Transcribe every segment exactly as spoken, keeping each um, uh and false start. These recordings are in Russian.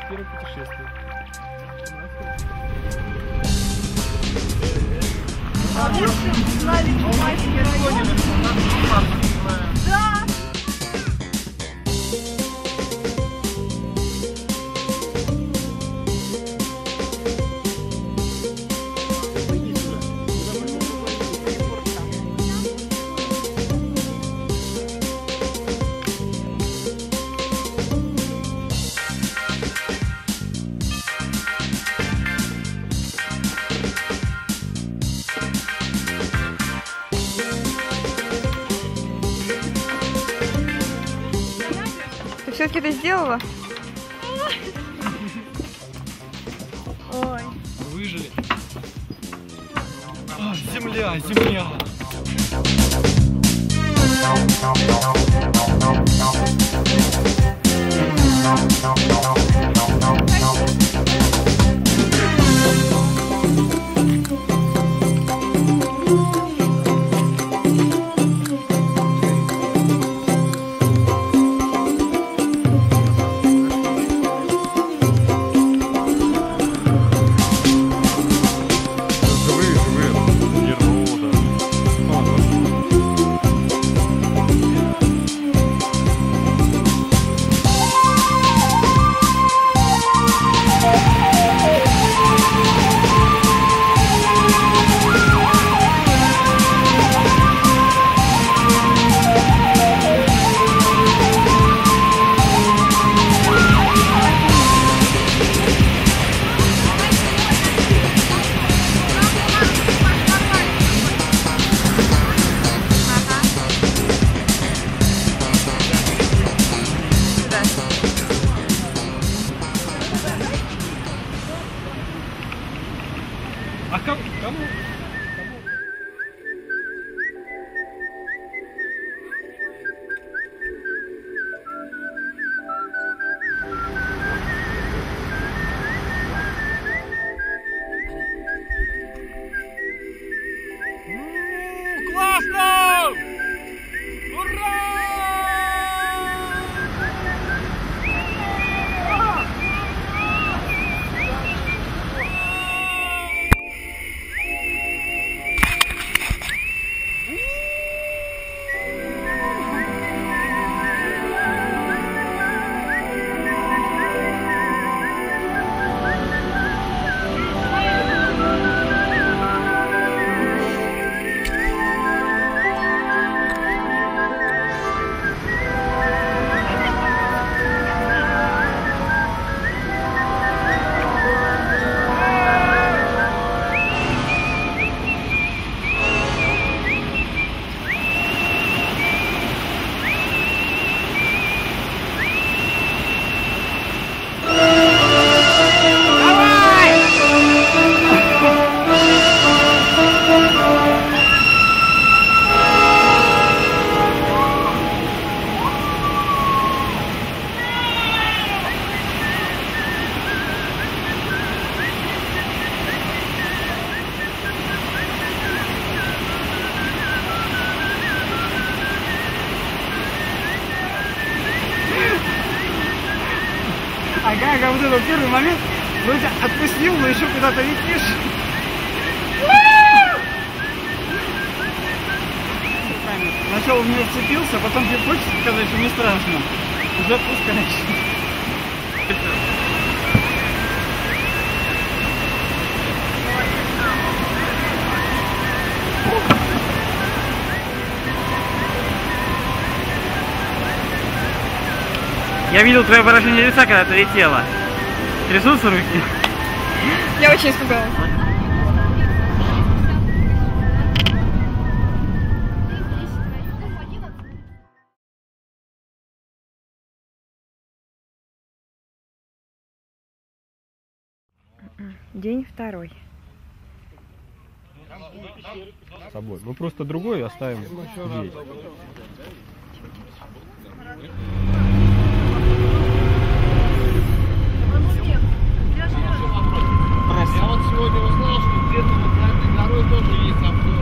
первое путешествие. А вот знали, Майский район. Да! Все-таки ты сделала? Ой. Выжили. А, земля, земля. А как? Кому? Классно! Ура! Ага, вот этот первый момент, вроде отпустил, но еще куда-то летишь. Сначала в меня вцепился, потом тебе хочется сказать, что не страшно. Уже отпускаешь. Я видел твое выражение лица, когда ты летела. Трясутся руки? Я очень испугалась. День второй. С собой. Мы просто другой оставим здесь. Я вот сегодня узнал, что где-то на Красной горой тоже есть обзор.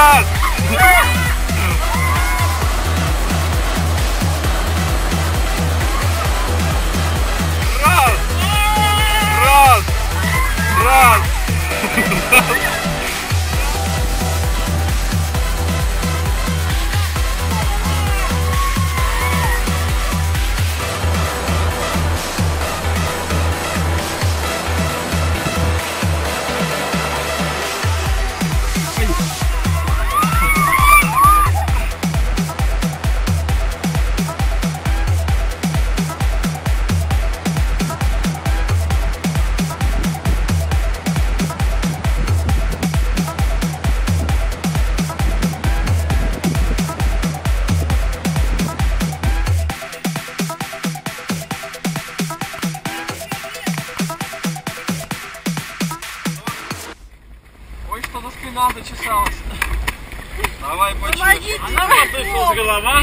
Раз! Раз! Раз! Раз! Ой, что-то спина зачесалась. Давай почти. Она мотыхнулась голова.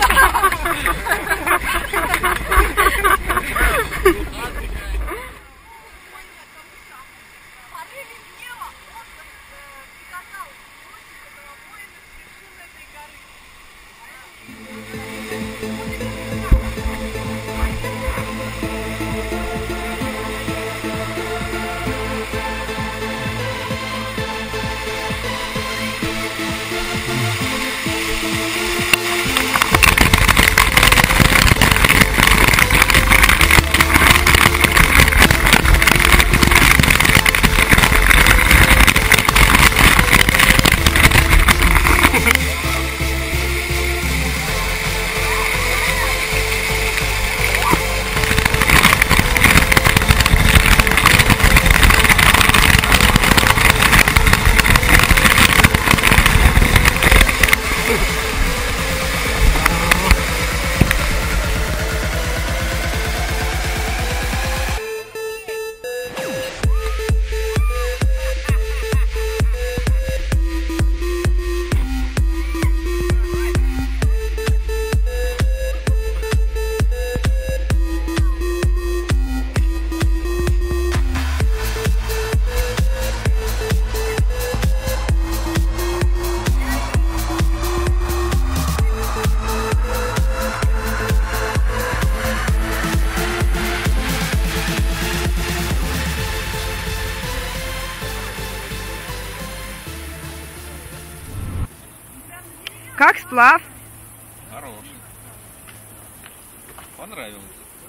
Как сплав? Хороший. Понравилось.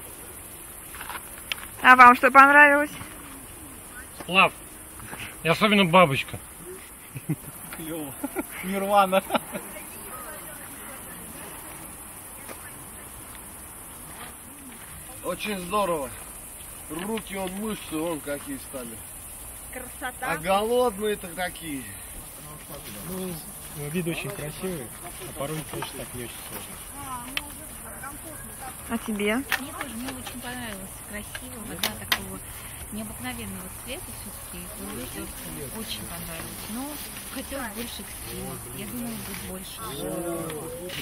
А вам что понравилось? Сплав. И особенно бабочка. Клево. Нирвана. Очень здорово. Руки, он мышцы, вон какие стали. Красота. А голодные-то какие. Ну, вид очень красивый, а порой, конечно, так не очень сложно. А тебе? Мне тоже, мне очень понравилось. Красиво, вода такого необыкновенного цвета все-таки. Очень понравилось. Но хотелось больше экстрима. Я думаю, будет больше.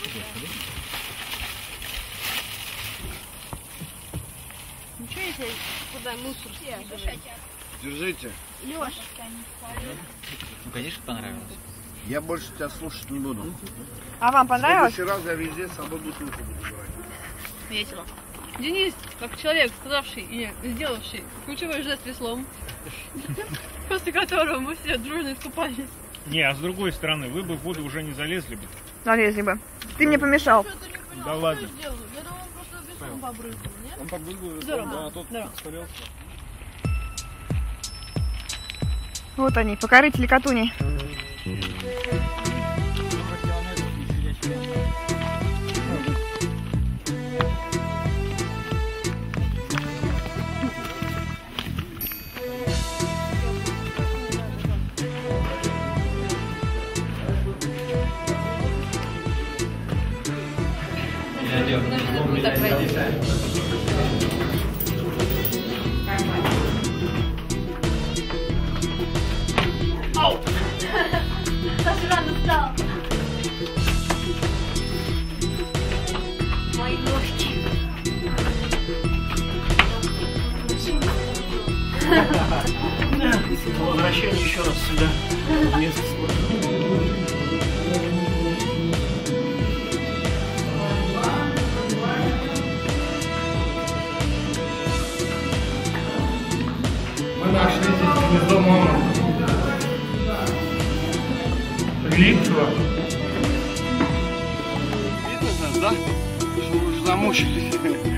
Ничего, если куда мусор скидывать? Держите. Лёш. Ну, конечно, понравилось. Я больше тебя слушать не буду. А вам В понравилось? следующий раз я везде с собой бутылку буду брать. Весело. Денис, как человек, сказавший и сделавший ключевой жест веслом, после которого мы все дружно искупались. Не, а с другой стороны, вы бы в воду уже не залезли бы. Залезли бы. Ты мне помешал. Да ладно. Я думал, просто веслом побрызгал, нет? Он побрызгал, Здорово. да, а тот Здорово. смотрелся. Вот они, покорители Катуни. Саша рано встал. Мои ножки. Возвращение еще раз сюда. Место свое. Видно нас, да? Что вы уже замучились.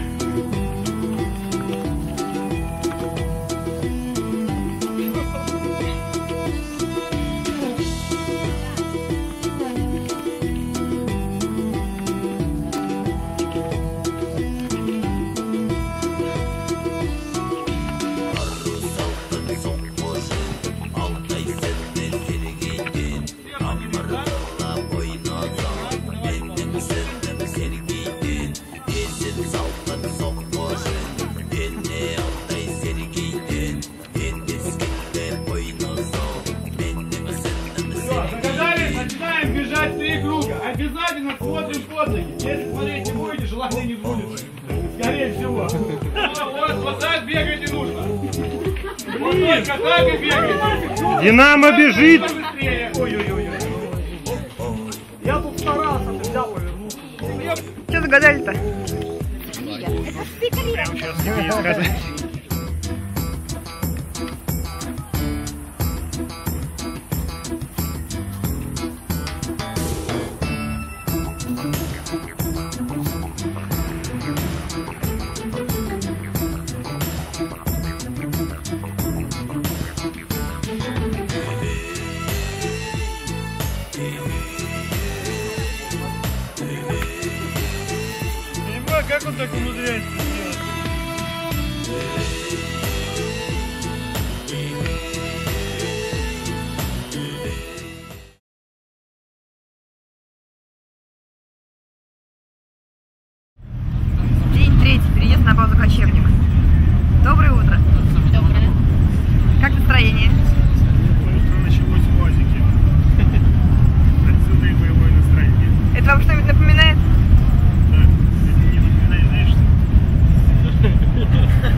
Обязательно смотрим фотки. Если смотреть не будете, желательно не будет. Скорее всего. Вот, вот так бегать и нужно. Вот только так и бегайте. Динамо бежит! Ой-ой-ой. Я тут старался, ты взял, повернулся. Что загадали-то? Прямо сейчас не сказать. Как он так умудряется сделать? День третий. Переезд на базу Кочевник. Доброе утро. Доброе. Как настроение? Утро началось в УАЗике. Отсюда и боевое настроение. Это вам что-нибудь напоминает? Да, это не напоминает, знаешь, что?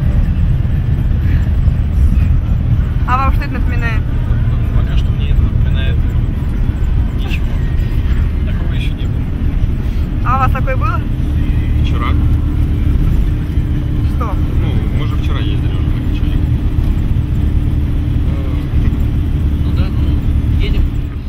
А вам что это напоминает? Пока что мне это напоминает ничего. Такого еще не было. А у вас такое было? Вчера. Что? Ну, мы же вчера ездили уже на Кочевник. Ну да, ну, едем.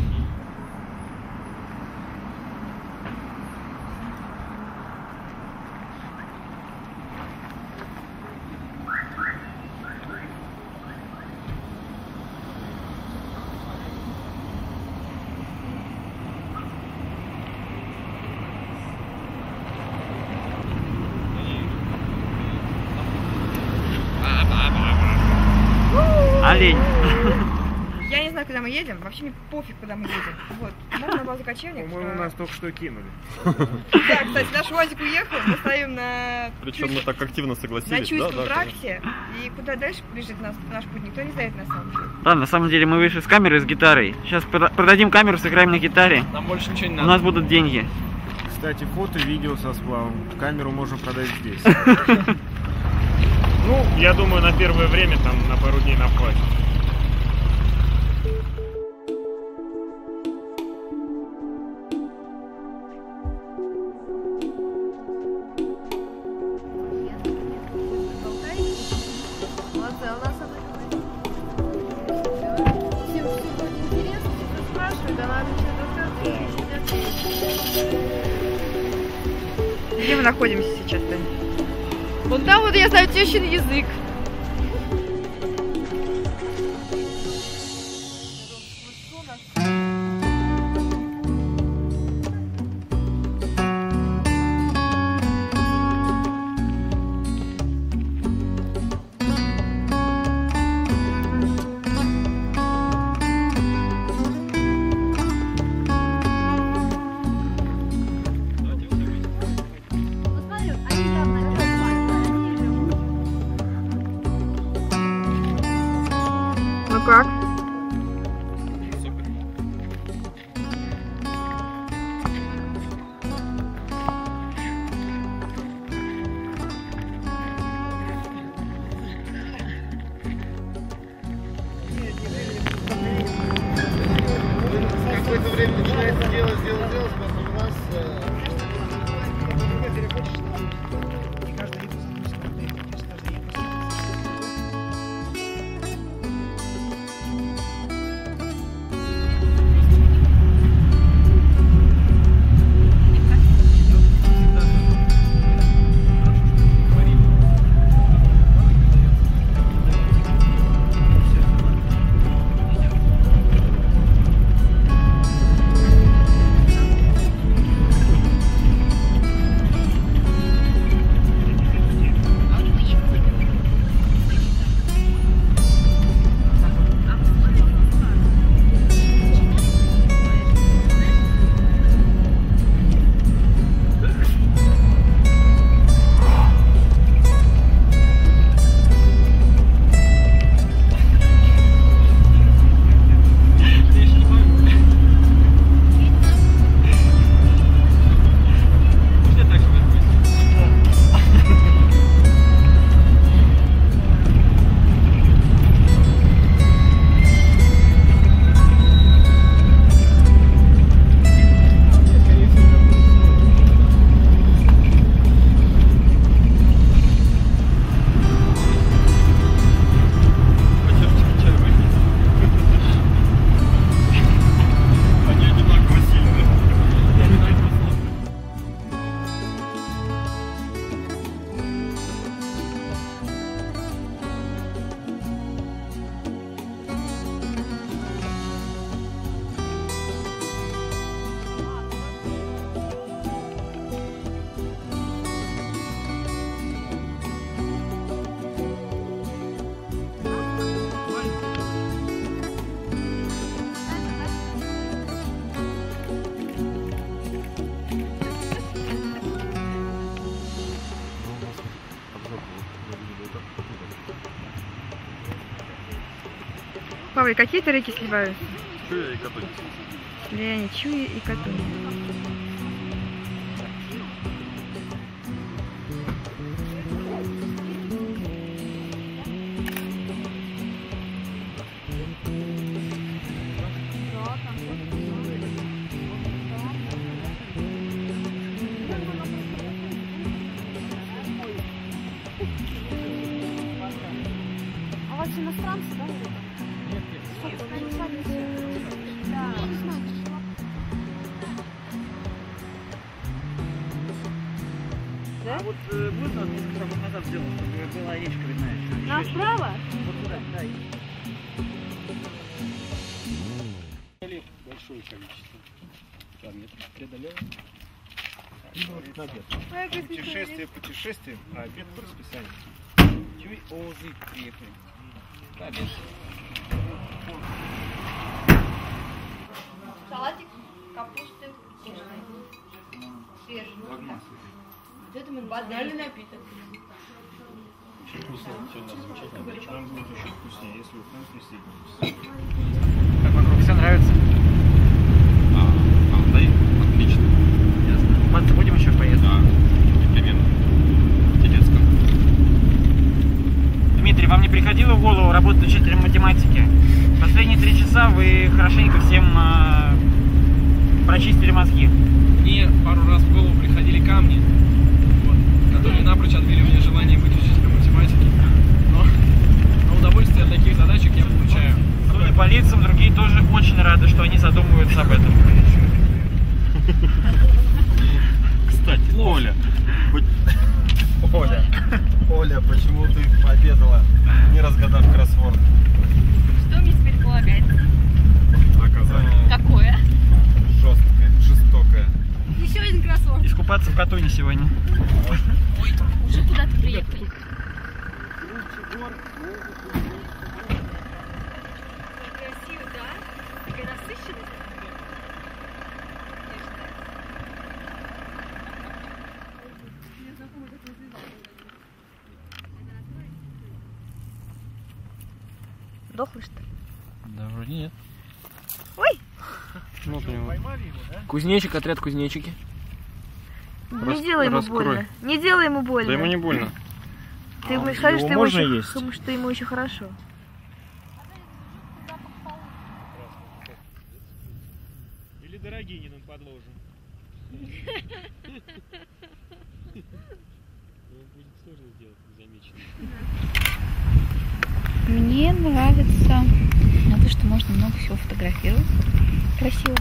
Олень. Я не знаю, куда мы едем. Вообще мне пофиг, куда мы едем. Вот. Мы на базу Кочевник. По-моему, нас только что кинули. Да, кстати, наш УАЗик уехал. Мы стоим на... Причем мы так активно на согласились, Чуйском да? тракте. И куда дальше бежит нас, наш путь, никто не знает на самом деле. Да, на самом деле мы вышли с камеры с гитарой. Сейчас продадим камеру, сыграем на гитаре. Нам больше ничего не У надо. нас будут деньги. Кстати, фото, видео со сплавом. Камеру можно продать здесь. Ну, я думаю, на первое время, там, на пару дней нам хватит. Молодцы, а у нас всем интересно, все спрашивают, а надо что-то рассказывать. Где мы находимся сейчас-то? Вон там вот я знаю тещин язык. Ну как? Какое-то время начинается делать, делать, делать, потом у нас... Павел, какие-то реки сливаются? Чуя и Катунь. Слияние Чуя и Катунь. А у вас иностранцы, да? Нет, да. А вот э, можно несколько шагов назад сделать, чтобы была речка видна еще? Направо? Вот туда, да. Большое количество километров преодолел. Путешествие путешествием, а обед по расписанию. Чуй, Олзы, приехали. Обед. Салатик, капусты, свежий. Вот это мы банальный напиток. Очень вкусно, сегодня замечательно. Нам будет еще вкуснее, если вы к нам присоединитесь. Как вокруг все нравится? А, а, да, отлично. Ясно. Купаться будем еще в поездке? Да, непременно. В Телецком. Дмитрий, вам не приходило в голову работать учителем математики? Последние три часа вы хорошенько всем э, прочистили мозги. Мне пару раз в голову приходили камни, вот, которые напрочь отбили у меня желание быть учителем математики. Но, но удовольствие от таких задачек я получаю. Судя по лицам, другие тоже очень рады, что они задумываются об этом. Кстати, Оля. Оля, Оля, почему ты пообедала, не разгадав кроссворд? Что мне теперь полагается? Наказание. Какое? Жесткое, жестокое. Еще один кроссворд. Искупаться в Катуне сегодня. Уже куда-то приехали. Красиво, да? Такая насыщенность. Дохлый, что ли? Да, вроде нет. Ой! Ну, поймали его, да? Кузнечик, отряд кузнечики. Не Рас- делай ему раскрой. больно. Не делай ему больно. Да ему не больно. Ты ему его скажешь, что ему, можно еще, есть? что- что ему еще хорошо. Или Дорогининым подложим. Будет сложно сделать незамеченным. Мне нравится ну, то, что можно много всего фотографировать. Красиво.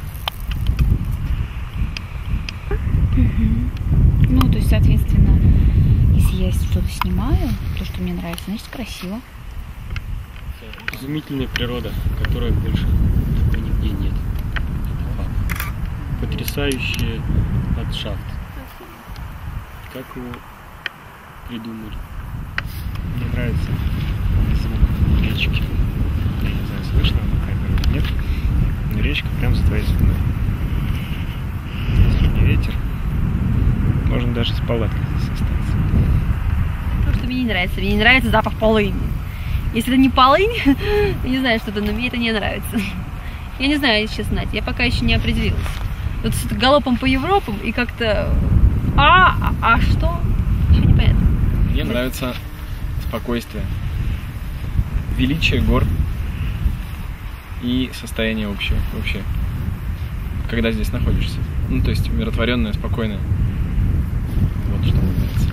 Мгм. Ну, то есть, соответственно, если я что-то снимаю, то, что мне нравится, значит, красиво. Изумительная природа, которой больше такой нигде нет. Потрясающий ландшафт. Как его придумали. Мне нравится звук речки. Я не знаю, слышно на камеру или нет, но речка прям за твоей спиной. Если не ветер, можно даже с палаткой здесь остаться. То, что мне не нравится. Мне не нравится запах полыни. Если это не полынь, я не знаю, что это, но мне это не нравится. Я не знаю, если честно, я пока еще не определилась. Вот с галопом по Европам и как-то... А, а, а что? Еще непонятно. Мне нравится спокойствие, величие гор и состояние общее, вообще, когда здесь находишься. Ну, то есть умиротворенное, спокойное. Вот что мне нравится.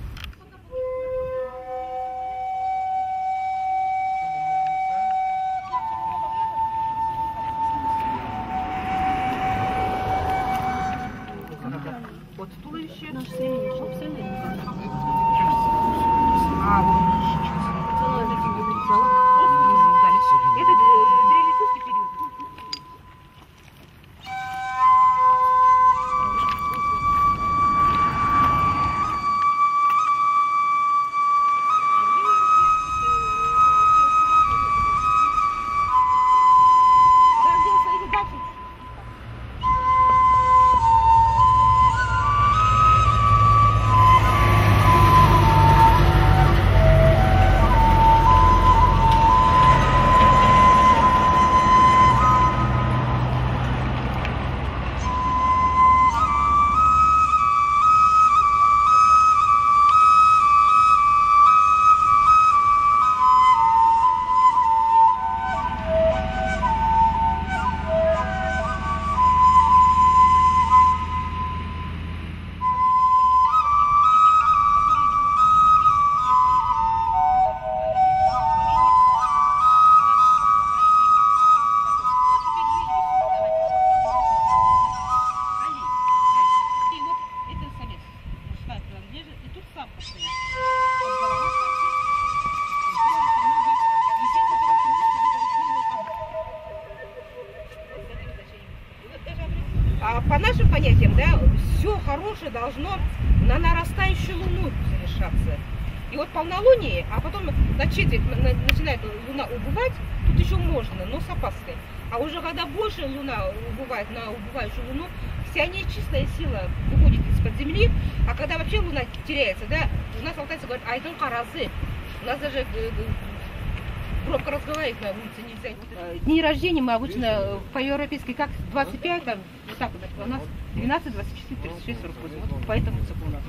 Вот туловище наше среднее, что абсолютно. Это древлецистский период. больше должно на нарастающую луну совершаться. И вот полнолуние, а потом на четверть начинает луна убывать, тут еще можно, но с опаской. А уже когда больше луна убывает на убывающую луну, вся нечистая сила уходит из-под земли, а когда вообще луна теряется, да, у нас алтайцы говорят, айдон каразы. У нас даже громко разговаривать на улице нельзя. Дни рождения мы обычно по-европейски как двадцать пять, там, вот так вот, у нас двенадцать, двадцать четыре, тридцать шесть, сорок восемь. Вот поэтому у нас.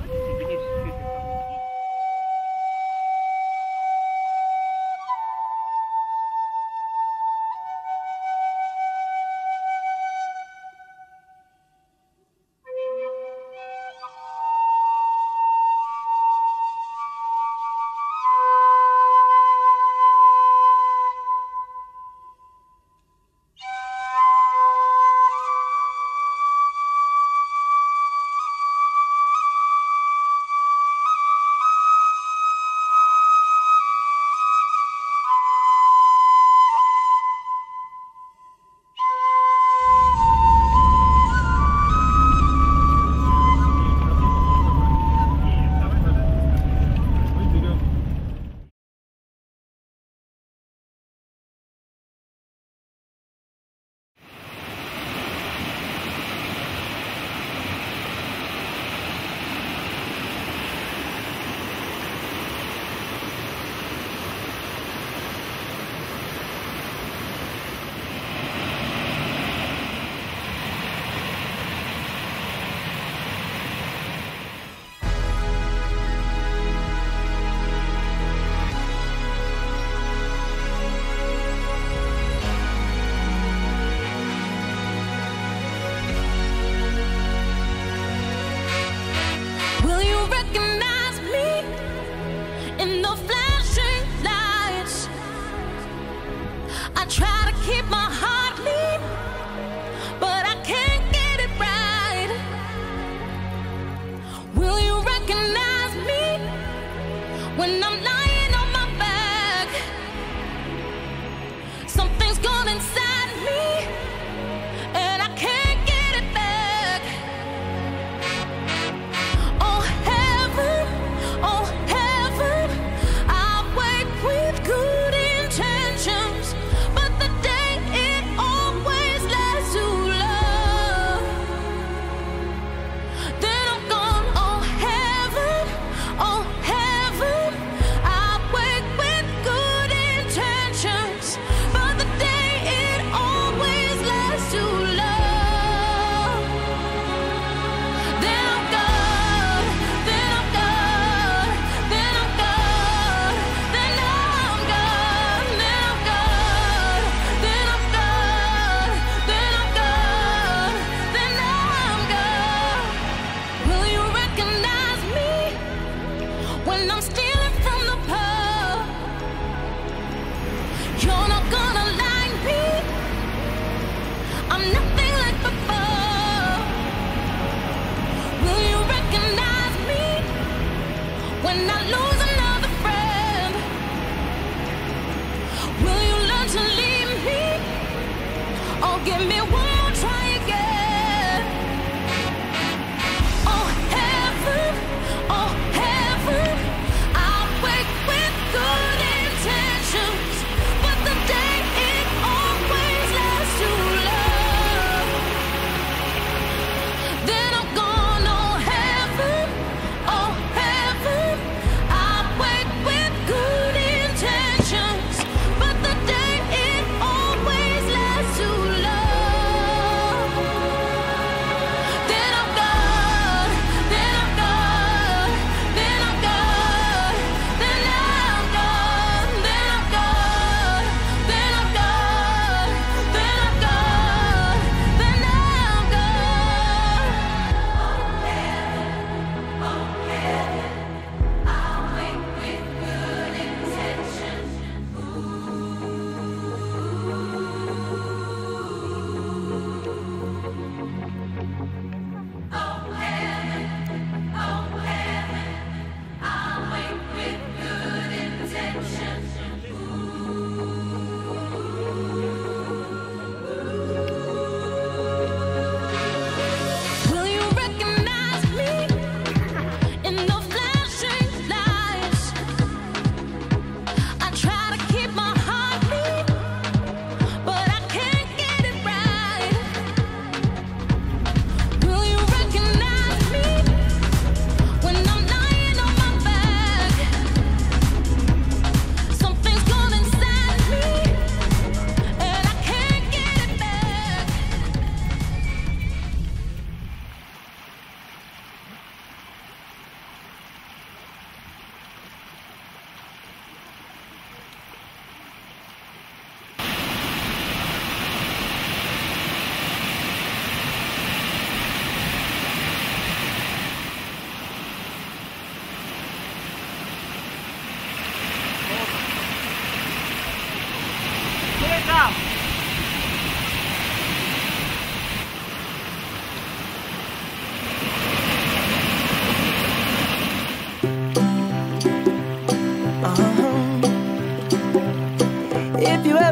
Oh heaven, oh heaven, I wait.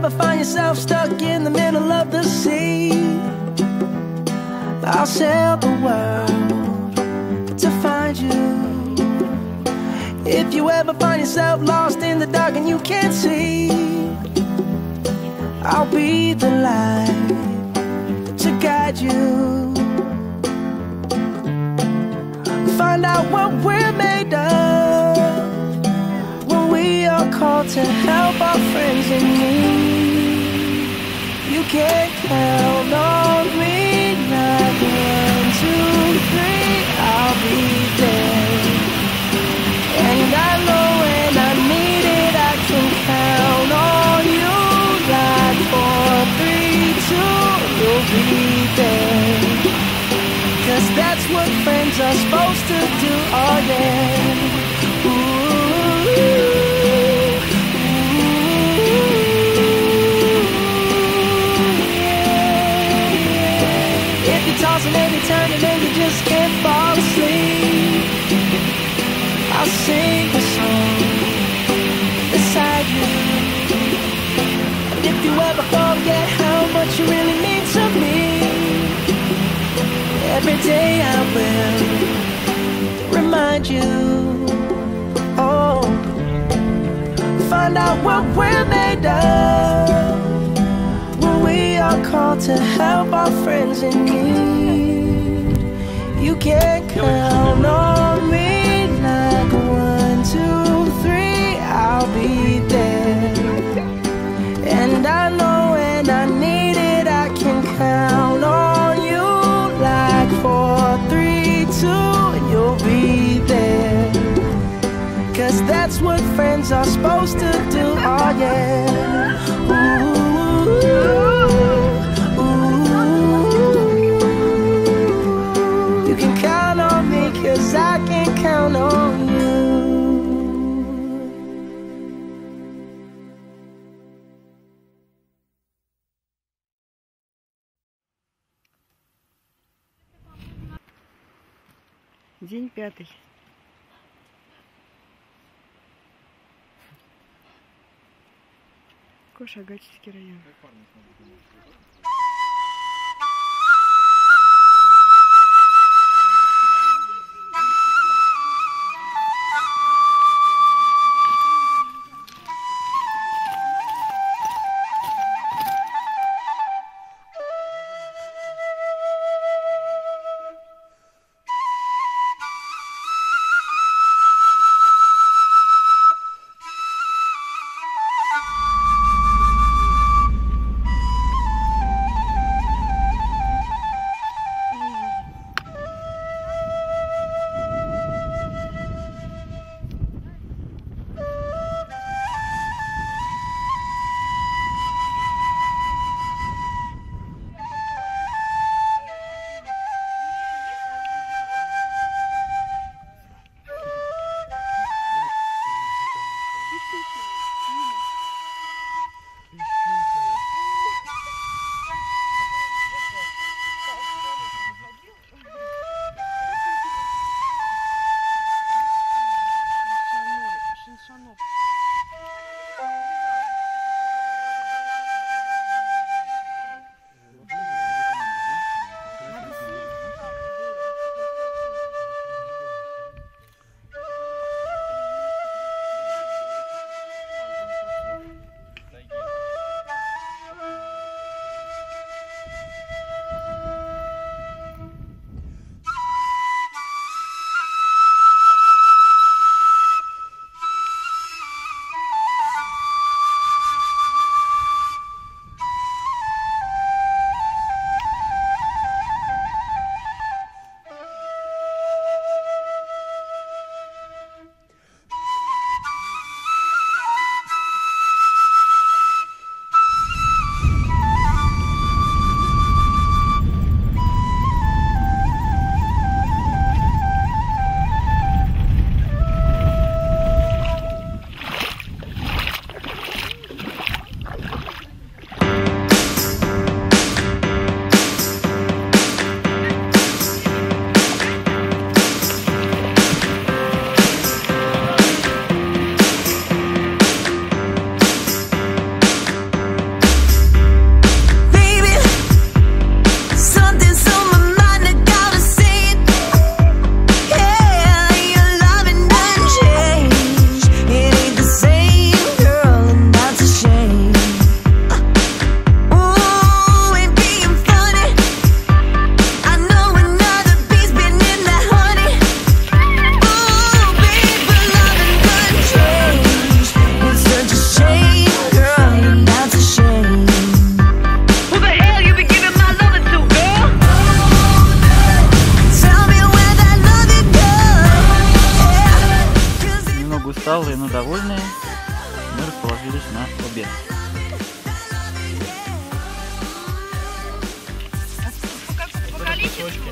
ever find yourself stuck in the middle of the sea, I'll sail the world to find you. If you ever find yourself lost in the dark and you can't see, I'll be the light to guide you. Find out what we're made of when we are called to help our friends in need. You can count on me like one, two, three, I'll be there. And I know when I need it, I can count on you. Like four, three, two, you'll be there. Cause that's what friends are supposed to do, oh yeah. Ooh, yeah, yeah. If you're tossing and you're turning and you just can't fall asleep, I'll sing a song beside you. And if you ever forget how much you really mean to me, every day I will remind you. Oh, find out what we're made of when we are called to help our friends in need. You can count on me. Like one, two, three, I'll be there. And I know when I need it, I can count on you. Like four, three, two, and you'll be there. Cause that's what friends are supposed to do, oh yeah. Ooh, ooh. You can count on me, cause I can count on you. День пятый. Кош-Агачевский район. довольные, мы расположились на обед. По количеству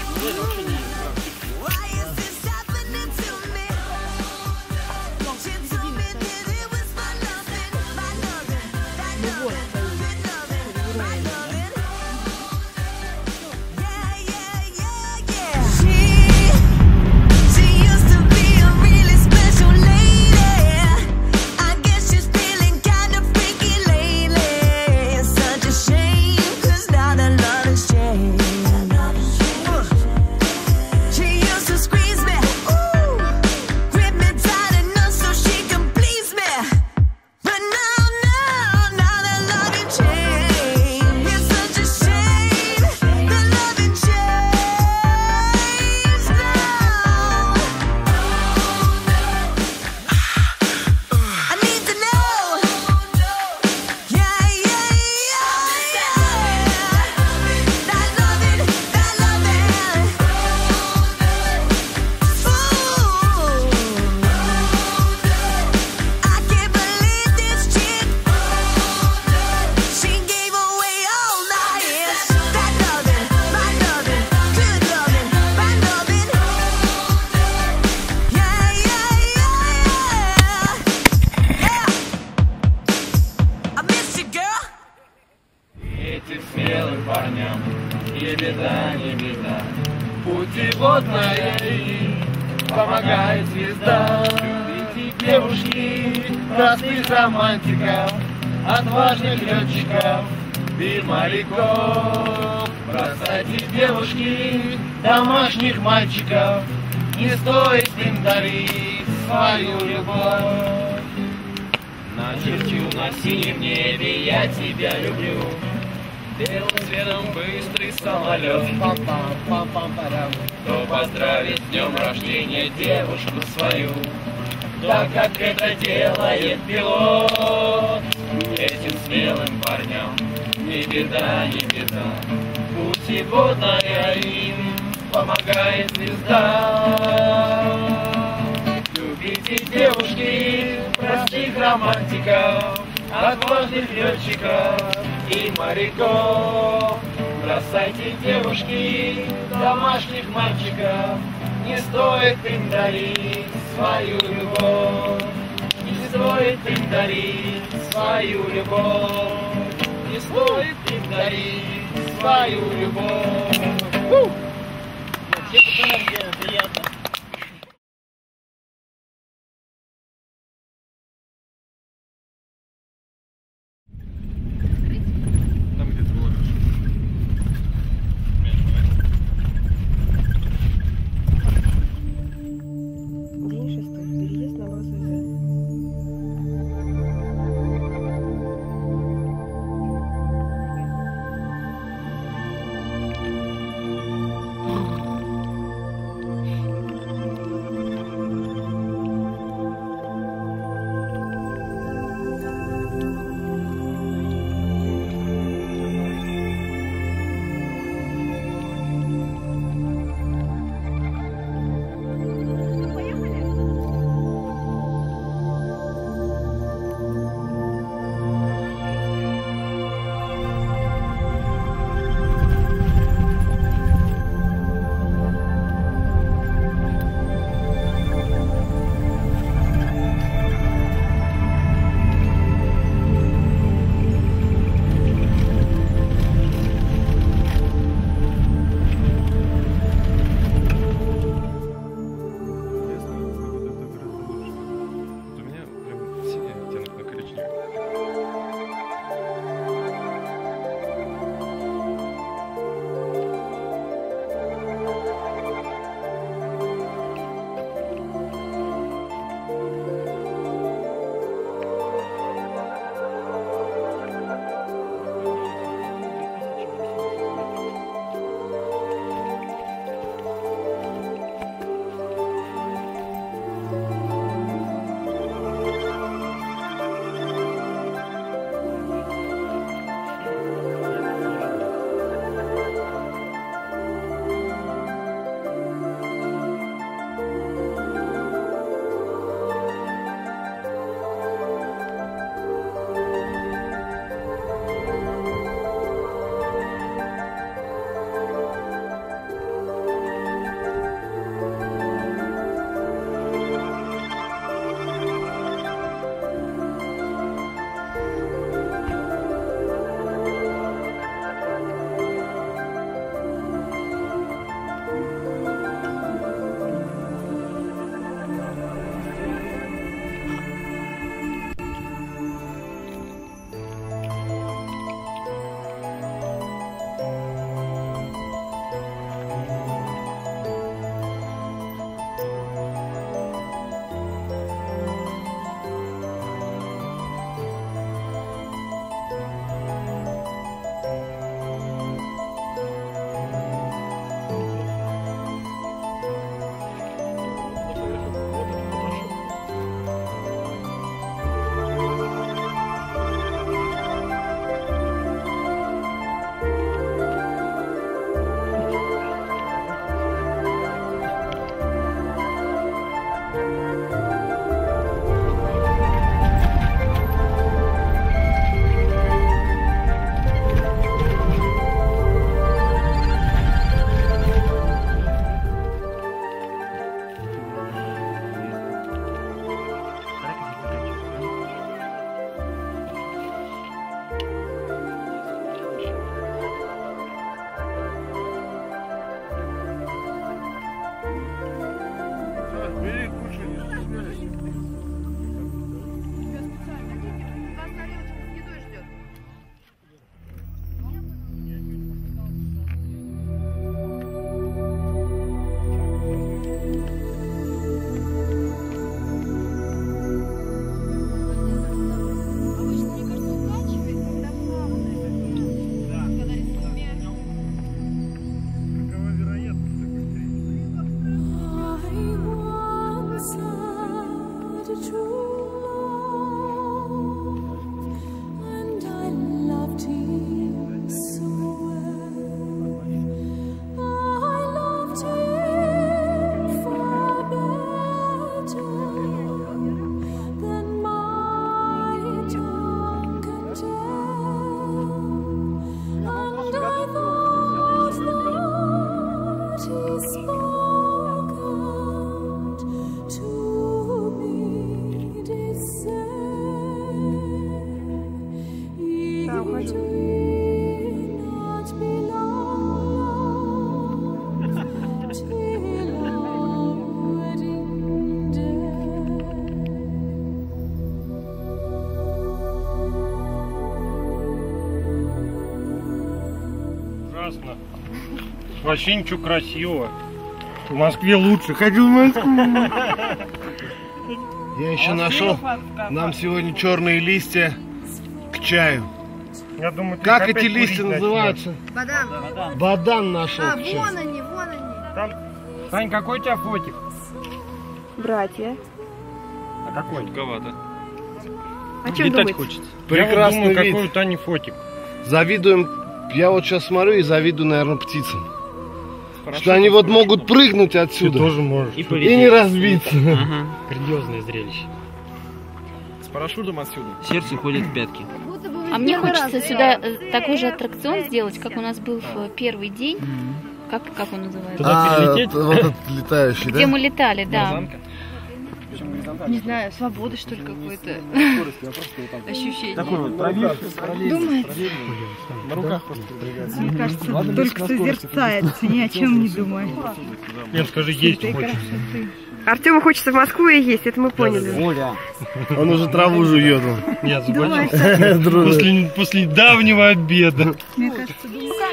парням, и беда, не беда. Путеводная им помогает звезда. Любите девушки, простых романтиков, отважных летчиков и моряков. Бросайте девушки, домашних мальчиков, не стоит им дарить свою любовь. Начерчу на синем небе, я тебя люблю. Белым цветом быстрый самолет. Кто поздравит с днем рождения девушку свою, так как это делает пилот. Этим смелым парням ни беда, ни беда. Путеводная им помогает звезда. Любите девушки, простых романтиков, отважных летчиков и моряков. Бросайте девушки, домашних мальчиков, не стоит им дарить свою любовь. Не стоит им дарить свою любовь. Не стоит им дарить свою любовь. Приятно. Ужасно. Вообще ничего красивого. В Москве лучше. Ходил в Москву. Я еще нашел нам сегодня черные листья к чаю. Я думаю, ты как опять эти листья курить называются? Бадан. Бадан. Бадан нашел. А, к чаю. вон они, вон они. Там... Сань, какой у тебя фотик? Братья. А какой? Говато. О чем Летать думаете? хочется. Прекрасный Я вот думаю, вид. какой у Тани фотик. Завидуем. Я вот сейчас смотрю и завидую, наверное, птицам. Что они вот могут прыгнуть отсюда. Ты тоже можешь. И, и не разбиться. Ага. Грандиозное зрелище. С парашютом отсюда. Сердце уходит в пятки. А мне хочется сюда э, такой же аттракцион сделать, как у нас был в первый день. Как, как он называется? А, вот этот летающий, Где да? мы летали, да. Не знаю, свободы что ли какое-то ощущение. Такой вот проверка. Думаете? На руках просто передвигается. Мне кажется, только созерцает, ни о чем не думает. Нет, скажи, есть хочется. Артему хочется в Москву и есть, это мы поняли. Оля. Он уже траву жует. Нет, забыл. После, после давнего обеда. Мне кажется,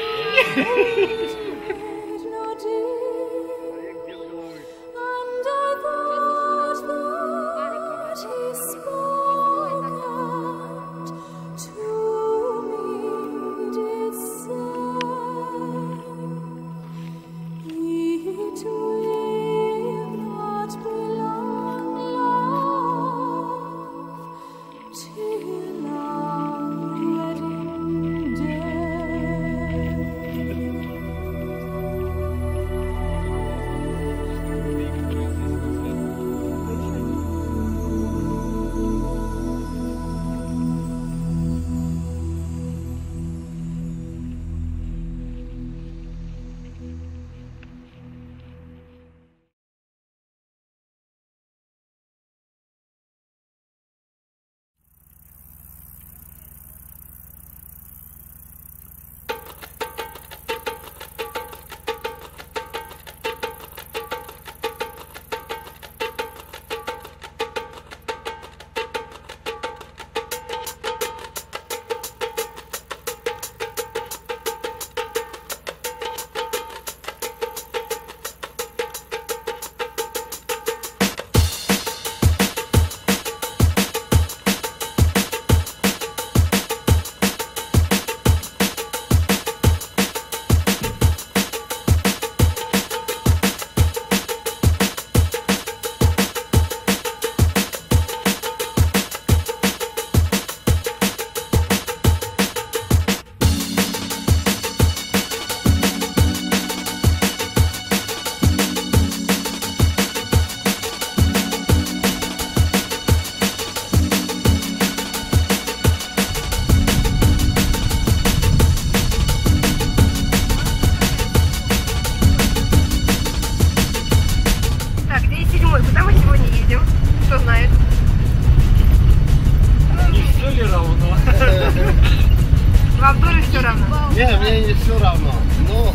Вам тоже все равно? Не, мне не все равно. Но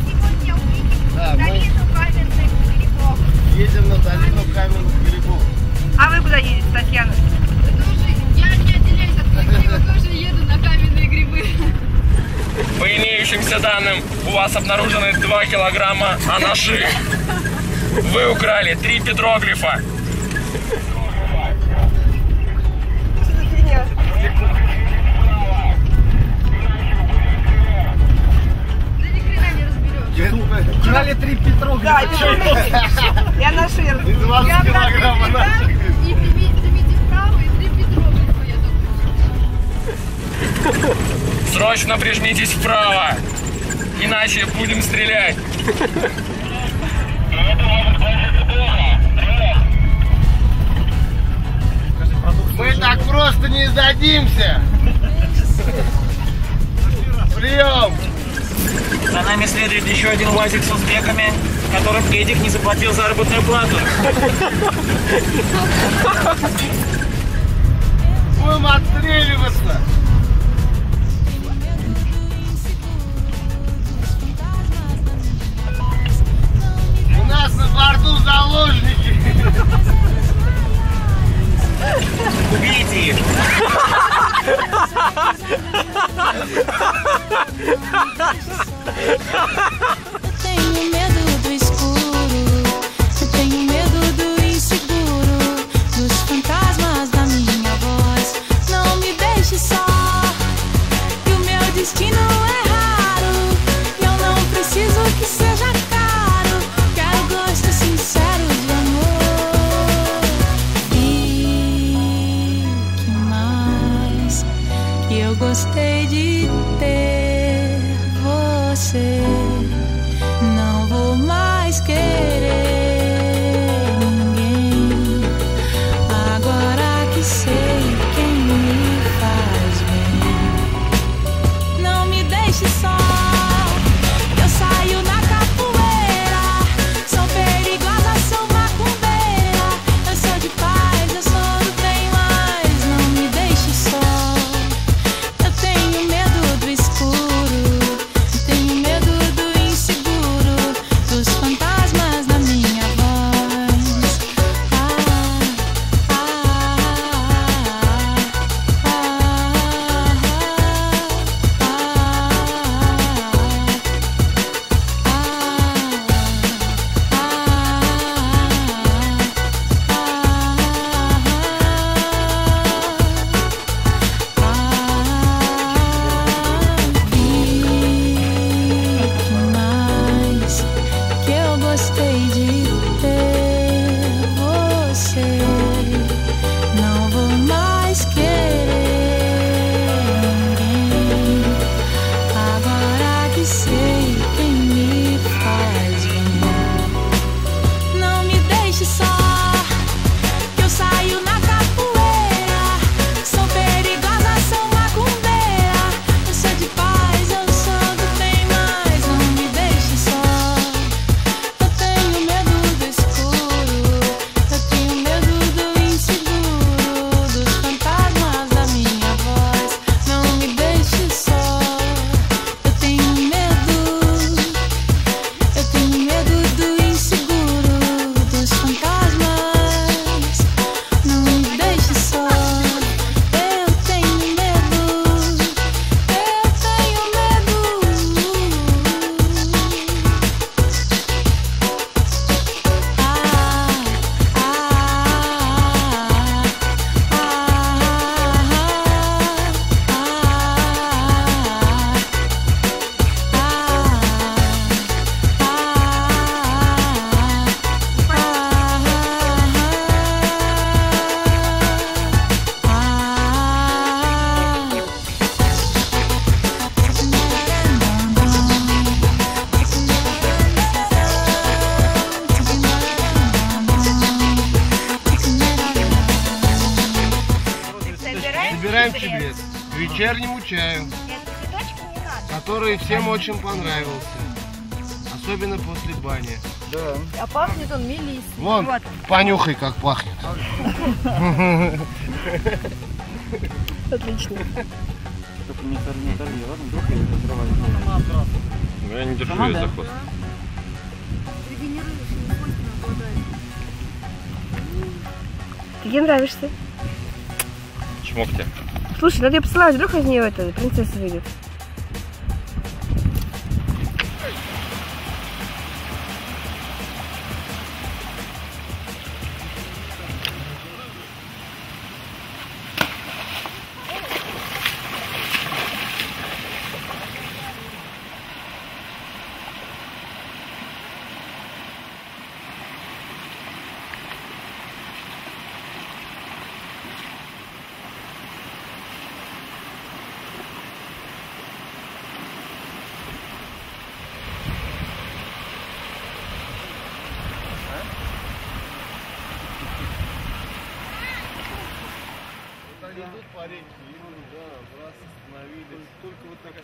да, мы едем на долину каменных грибов. А вы куда едете, Татьяна? Я не отделяюсь от коллектива, тоже еду на каменные грибы. По имеющимся данным, у вас обнаружены два килограмма анаши. Вы украли три петроглифа. Украли три петроглифа. Да, я наши. двадцать килограмм анаши. И примите Срочно прижмитесь вправо, иначе будем стрелять. Мы так просто не сдадимся. Прием! За нами следует еще один УАЗик с узбеками, которым Эдик не заплатил заработную плату. Будем отстреливаться. У нас на борту заложники. Убейте их! Eu tenho medo do escuro, eu tenho medo do inseguro, dos fantasmas da minha voz. Não me deixe só, que o meu destino é raro. E eu não preciso que seja caro, quero gosto sincero de amor. E que mais que eu gostei de ter você. Não vou mais querer ninguém. Agora que sei quem me faz bem. Não me deixe só, eu saio na capoeira. Sou perigosa, sou macumbeira. Eu sou de paz, eu sou do bem, mas não me deixe só. Eu tenho medo do escuro, eu tenho medo do inseguro, dos fantasmas da minha voz. Ah, ah, ah, mais que eu gostei de ter você. Não vou mais querer ninguém. Agora que sei quem me faz bem. Não me deixe só, que eu saio na capoeira. Sou perigosa, sou macumbeira. Eu sou de paz, eu sou do bem, mas não me deixe só. Eu tenho medo do escuro, eu tenho medo do inseguro, dos fantasmas da minha voz. Não me deixe só. Eu tenho medo, eu tenho medo do inseguro, dos fantasmas. Não me deixe só. Eu tenho medo, eu tenho medo. Собираем чебрец к вечернему чаю, который всем очень понравился. Особенно после бани. Да. А пахнет он мелиссой. Вон, Вот. понюхай, как пахнет. Отлично. Только не торги, не торги, ладно? Вдруг я разрываю. Я не держу Сама, ее да? за хвост. Ты ей нравишься. Чмок тебя. Слушай, надо ее поцеловать, вдруг из нее это, принцесса выйдет. они тут по речке идут, да, раз остановились. Только вот так.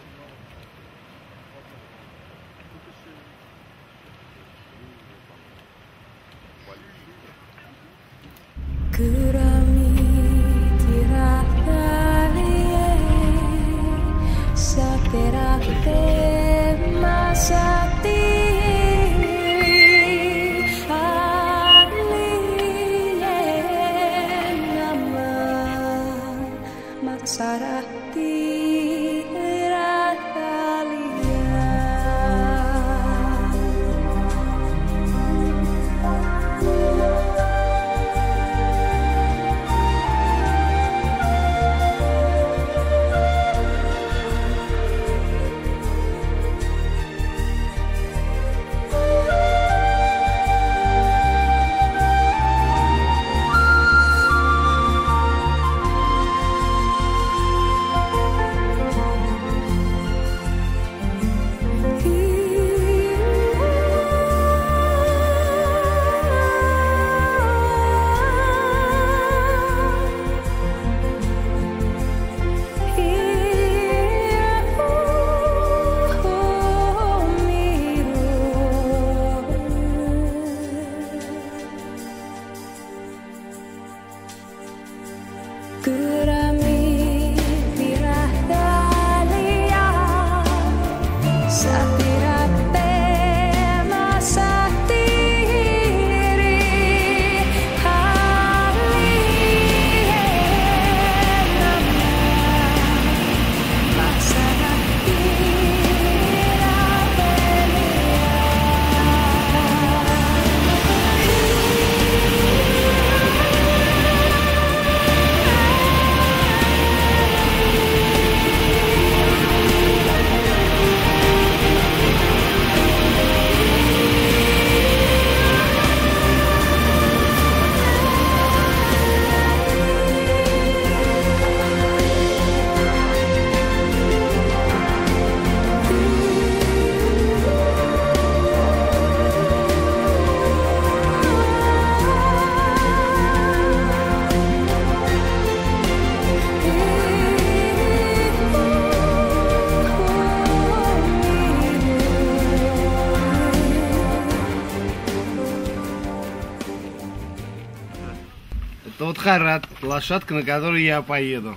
Это вот Харат, лошадка, на которой я поеду.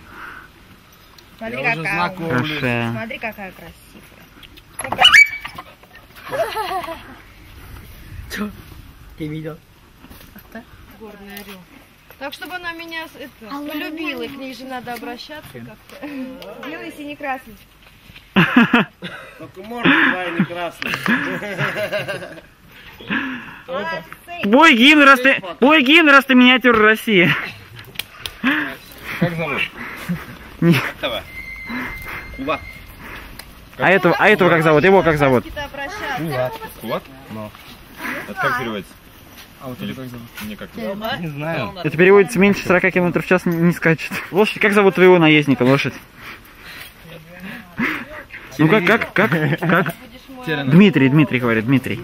Смотри, я какая. уже знакомлюсь. Хорошая. Смотри, какая красивая. Что? Ты видел? Горный орел. Так, чтобы она меня это, полюбила, и к ней же надо обращаться как-то. Белый, синий, красный. Только морда твоя не красная. Бой гимн, раз ты, бой гимн, раз ты миниатюра России. Как зовут? Не. Этого. Кулак. А этого, а этого как зовут? Его как зовут? Кулак. Кулак? Ну. Это как переводится? А вот или как зовут? Никак не. Не знаю. Это переводится меньше сорока километров в час не, не скачет. Лошадь, как зовут твоего наездника, лошадь? Ну как, как, как, как? Дмитрий, Дмитрий говорит, Дмитрий.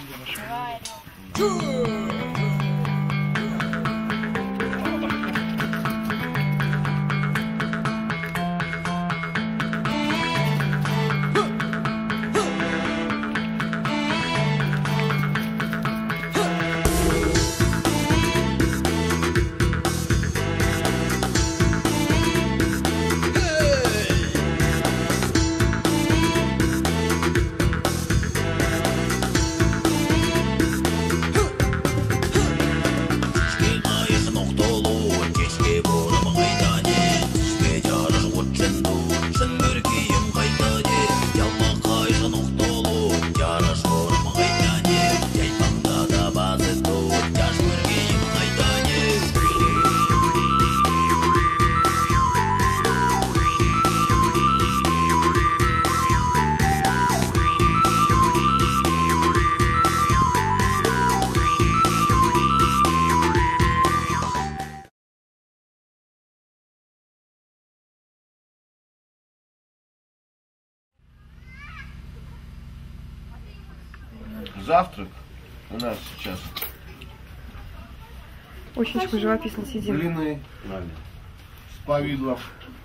Завтрак у нас сейчас. Очень живописно сидим. Блины повидло.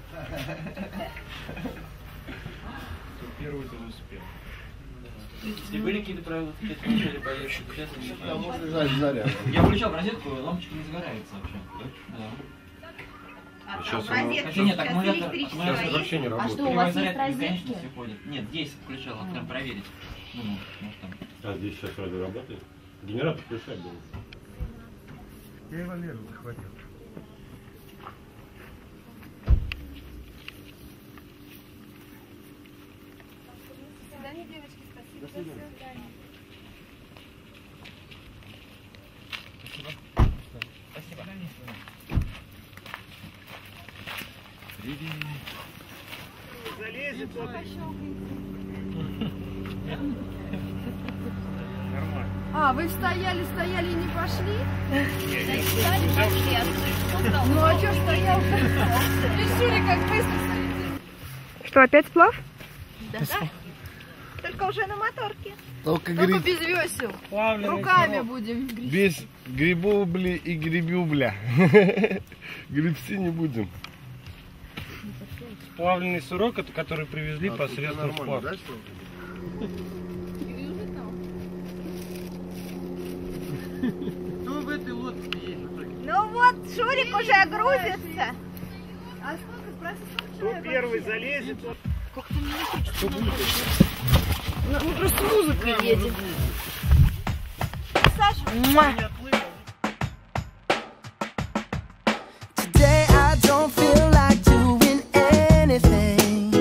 Первый ты успел. Если были какие-то правила, какие-то начали поехать, там можно лежать заряд. Я включал в розетку, лампочка не загорается вообще. Да. А сейчас Хотя нет, аккумулятор, аккумулятор вообще не работает. А что, у вас есть Зарядка бесконечно розетки? все ходит. Нет, здесь включал, а прям проверить. Думаю, может там. А здесь сейчас вроде работает. Генератор включать был. Я его лежу, захватил. До свидания, девочки, спасибо. До свидания. Спасибо. Залезет вот. Нормально. А, вы стояли, стояли и не пошли? Нет, Ну а что стоял-то? Лисюля как быстро залетел. Что, опять сплав? Да, да. Только уже на моторке. Только, Только гриб... без весел. Плавленый Руками сырок. будем грести. без грибубли и грибюбля. Гребсти не будем. Плавленый сырок, это который привезли А, посредством сплав. Да, Ну в этой лодке есть. Ну вот, Шурик уже грузится. А сколько, спроси, сколько Кто человек первый вообще? залезет, тот... Как-то мне хочется. Ну, мы просто музыку едем. Саша. Today I don't feel like doing anything.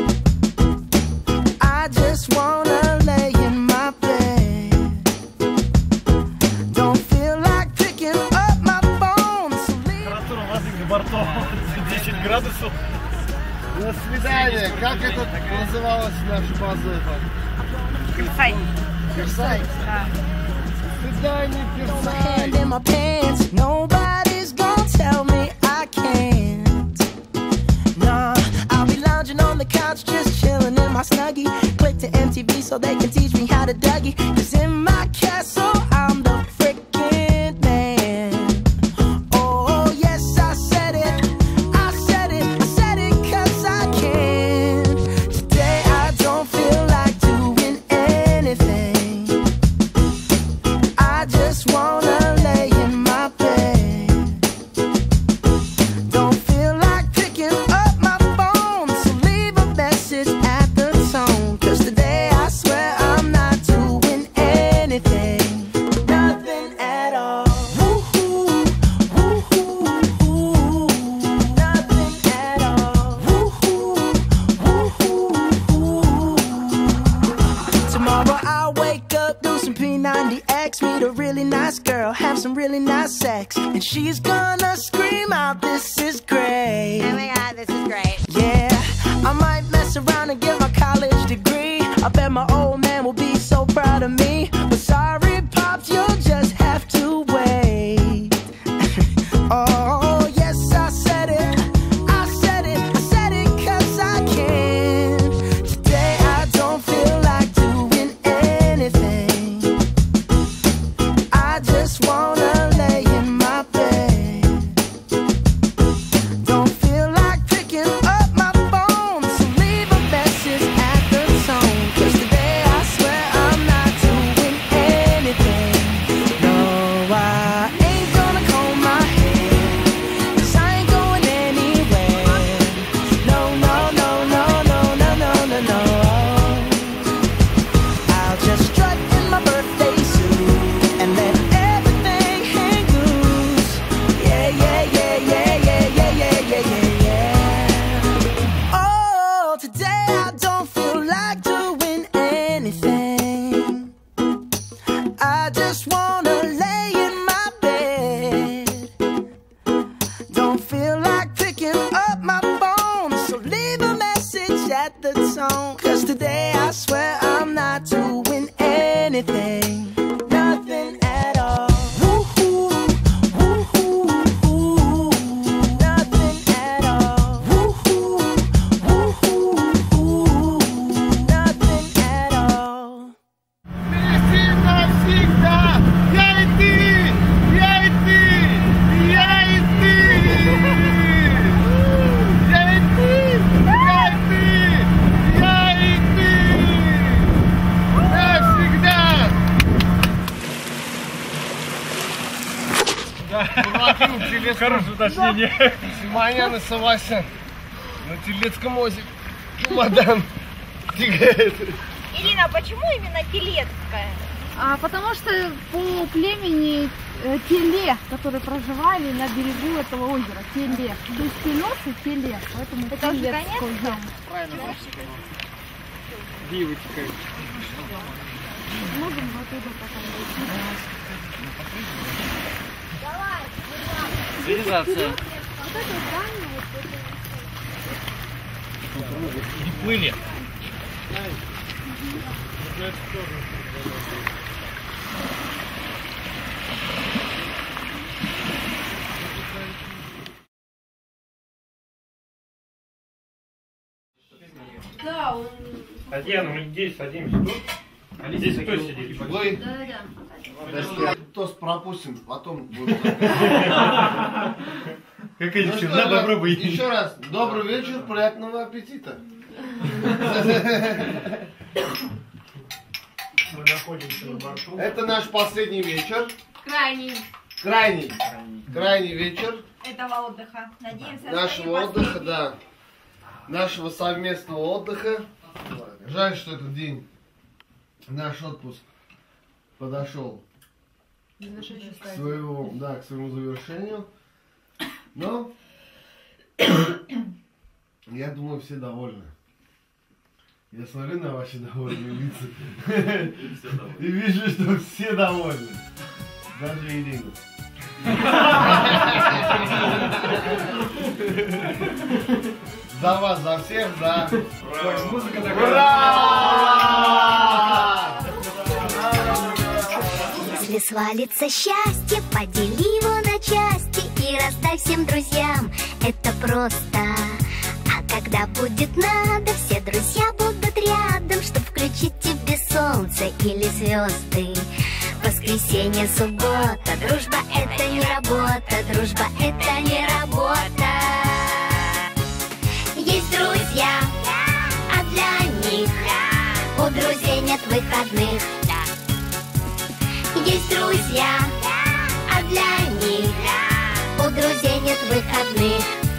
I just wanna lay in my bed. Don't feel like picking up my phone. So leave. Температура воды за бортом десять градусов. До свидания. Как это называлось наша база? Персай. Персай. Да. До свидания, My hand Персай. in my pants. Nobody's gonna tell me I can't. Nah, I'll be lounging on the couch, just chilling in my snuggie. Click to M T V so they can teach me how to Dougie. Cause in my castle, I'm the freaking man. Oh, yes, I said it. I said it. I said it cause I can. Today I don't feel like doing anything. I just wanna lay in my bed. Don't feel like picking up my phone, so leave a message at the tone. Cause today I swear I'm not doing anything. Nothing at all. Woo-hoo, woo-hoo, woo. Nothing at all. Woo-hoo, woo-hoo, woo. Tomorrow I'll wake up, do some P ninety X, meet a really nice girl, have some really nice sex, and she's gonna scream out, "This is great." Oh my god, this is great. Yeah, I might mess around and get my college degree. I bet my old man will be so proud of me. But sorry, Pops, you'll just have to wait. Oh, yes, I said it. I said it. I said it cause I can. Today I don't feel like doing anything. I just wanna lay in my bed. Don't feel like picking up my phone, so leave a message at the tone. Cause today I swear I'm not doing anything. No, I ain't gonna comb my hair, cause I ain't going anywhere. No, no, no, no, no, no, no, no, no. I'll just strut in my birthday suit and let everything hang loose. Yeah, yeah, yeah, yeah, yeah, yeah, yeah, yeah, yeah, yeah. Oh, today I don't feel like doing anything. I just wanna lay in my bed. Don't feel like picking up my phone, so leave a message at the tone. Cause today I swear I'm not doing anything. Nothing at all. Woo-hoo, woo-hoo, woo. Nothing at all. Woo-hoo, woo-hoo, woo. Nothing at all. Вместе навсегда. Я и ты, я и ты, я и ты. Хорошее уточнение. Симонян и Савася на Телецком озере. Чемодан тягает. Ирина, почему именно Телецкая? А, потому что по племени э, Теле, которые проживали на берегу этого озера, Теле. То есть Телес и Теле, поэтому это уже конец? Правильно. Где вытекает? Можем оттуда потом выйти. Цивилизация. Вот это здание, вот это. И плыли. Да, он... Татьяна, мы здесь садимся тут. А здесь кто сидит? Вы? Да-да-да. Тост пропустим, потом будет. Какая девчонка, на, попробуй. Еще раз, добрый вечер, приятного аппетита. Мы находимся на борту. Это наш последний вечер. Крайний. Крайний. Крайний вечер. Этого отдыха. Надеемся, Нашего отдыха, да. Нашего совместного отдыха. Жаль, что этот день, наш отпуск подошел к своему, да, к своему завершению. Но я думаю, все довольны. Я смотрю на ваши довольные лица и вижу, что все довольны. Даже Ирина. За вас, за всех, за... Ура! Если свалится счастье, подели его на части и раздай всем друзьям. Это просто. А когда будет надо, все друзья будут рядом, чтоб включить тебе солнце или звезды. Воскресенье, суббота, дружба это не работа, дружба это не работа. Есть друзья, а для них у друзей нет выходных. Есть друзья, а для них у друзей нет выходных.